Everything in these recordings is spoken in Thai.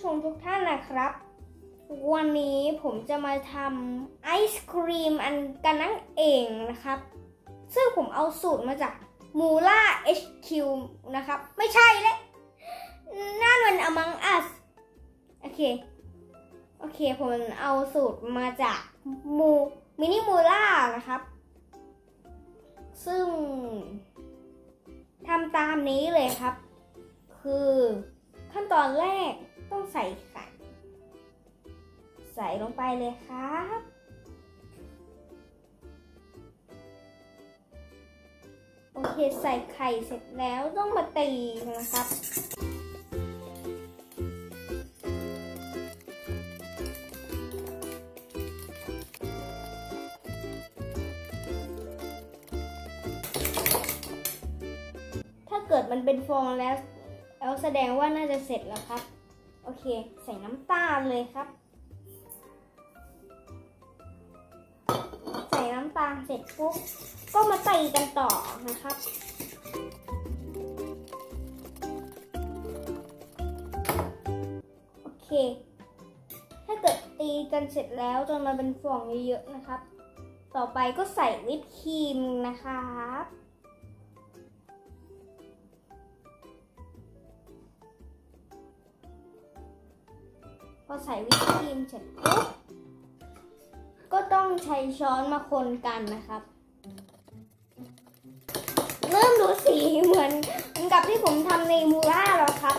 ชมทุกท่านนะครับวันนี้ผมจะมาทำไอศครีมกันนั่นเองนะครับซึ่งผมเอาสูตรมาจากมูล่า HQ นะครับไม่ใช่เลยนั่นมัน Among Us โอเคผมเอาสูตรมาจากมินิมูล่านะครับซึ่งทำตามนี้เลยครับคือขั้นตอนแรกต้องใส่ไข่ใส่ลงไปเลยครับโอเคใส่ไข่เสร็จแล้วต้องมาตีนะครับถ้าเกิดมันเป็นฟองแล้วแสดงว่าน่าจะเสร็จแล้วครับโอเคใส่น้ำตาลเลยครับใส่น้ำตาลเสร็จปุ๊บก็มาตีกันต่อนะครับโอเคถ้าเกิดตีกันเสร็จแล้วจนมันเป็นฟองเยอะๆนะครับต่อไปก็ใส่วิปครีมนะครับพอใส่วิปครีมเสร็จปุ๊บก็ต้องใช้ช้อนมาคนกันนะครับเริ่มดูสีเหมือนกับที่ผมทำในมูล่าแล้วครับ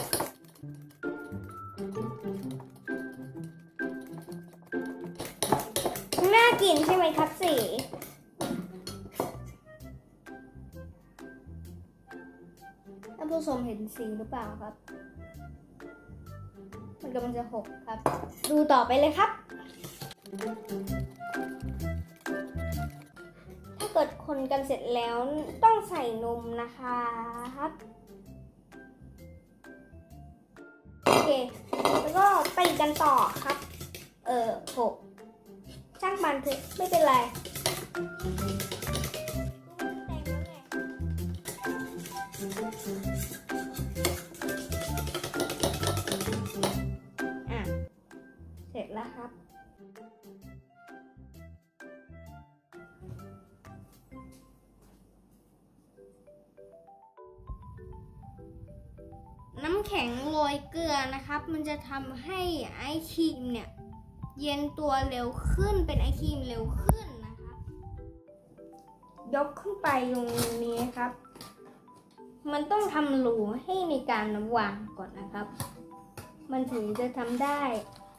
น่ากินใช่ไหมครับสีท่านผู้ชมเห็นสีหรือเปล่าครับมันกำลังจะหกครับดูต่อไปเลยครับถ้าเกิดคนกันเสร็จแล้วต้องใส่นมนะคะโอเคแล้วก็ตีกันต่อครับหกช่างมันเถอะไม่เป็นไรเสร็จแล้วครับน้ำแข็งโรยเกลือนะครับมันจะทำให้ไอศครีมเนี่ยเย็นตัวเร็วขึ้นเป็นไอศครีมเร็วขึ้นนะครับยกขึ้นไปตรงนี้ครับมันต้องทำรูให้ในการวางก่อนนะครับมันถึงจะทำได้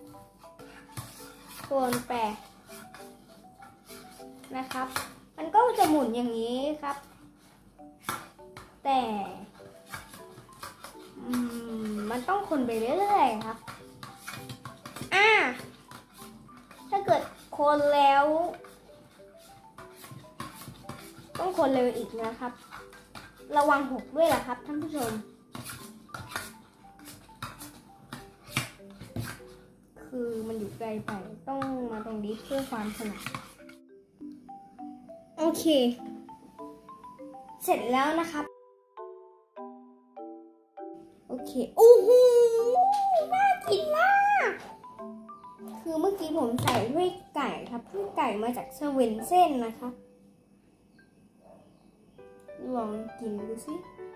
โคนแปะนะครับมันก็จะหมุนอย่างนี้ครับแต่มันต้องคนไปเรื่อยๆครับถ้าเกิดคนแล้วต้องคนเร็วอีกนะครับระวังหกด้วยนะครับท่านผู้ชมคือมันอยู่ไกลไปต้องมาตรงนี้เพื่อความถนัดโอเคเสร็จแล้วนะครับโอเคโอ้โหน่ากินมากคือเมื่อกี้ผมใส่ด้วยไก่ครับด้วยไก่มาจากสเวนเซ่นนะครับลองกินดูสิ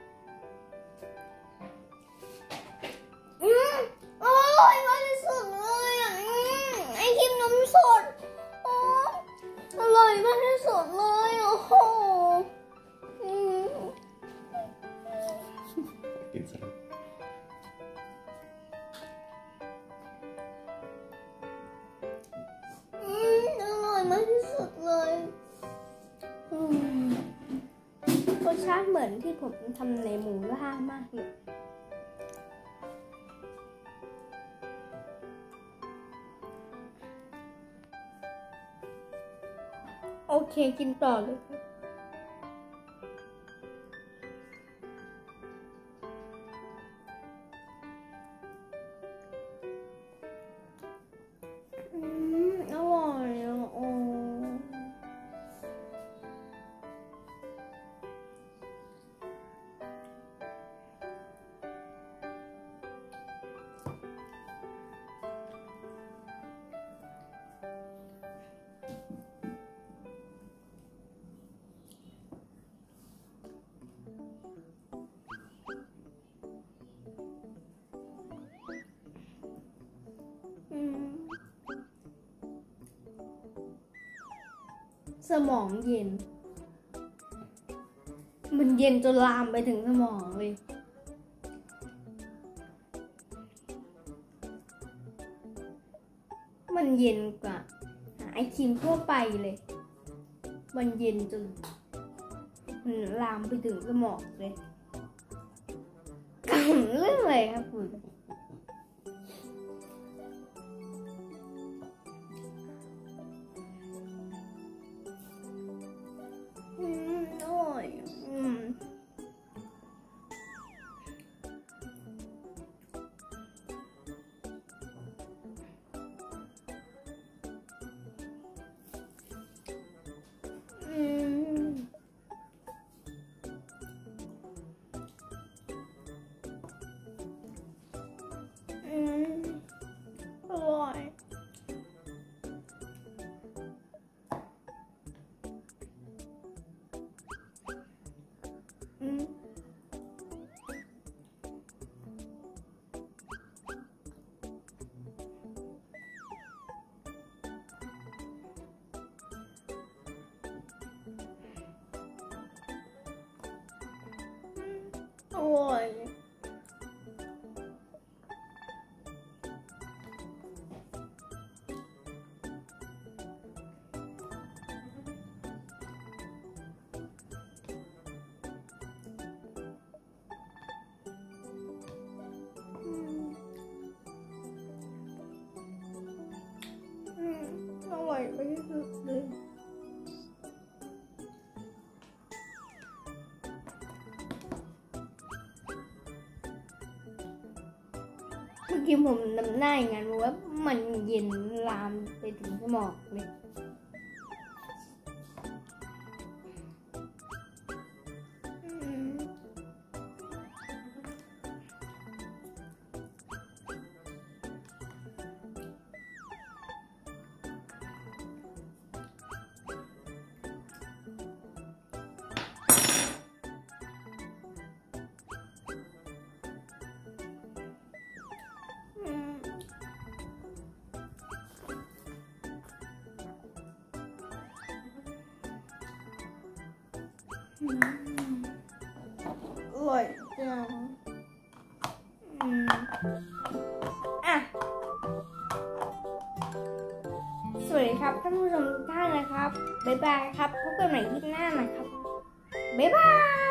อร่อยมากที่สุดเลยไอครีมนมสดอร่อยมากที่สุดเลยโอ้โหกินซะอร่อยมากที่สุดเลยรสชาติเหมือนที่ผมทำในหมูล่ามากเลยโอเคกินต่อเลยครับอร่อยโอ้สมองเย็นมันเย็นจนลามไปถึงสมองเลยมันเย็นกว่าไอครีมทั่วไปเลยมันเย็นจนมันลามไปถึงสมองเลยกันเรื่องอะไรครับคุณอร่อยอร่อยอร่อยอร่อยไปที่สุดเลยเมื่อกี้ผมนำหน้าอย่างนั้นว่ามันเย็นลามไปถึงสมองเลยอร่อยจังอ่ะสวัสดีครับท่านผู้ชมทุกท่านนะครับบ๊ายบายครับพบกันใหม่คลิปหน้านะครับบ๊ายบาย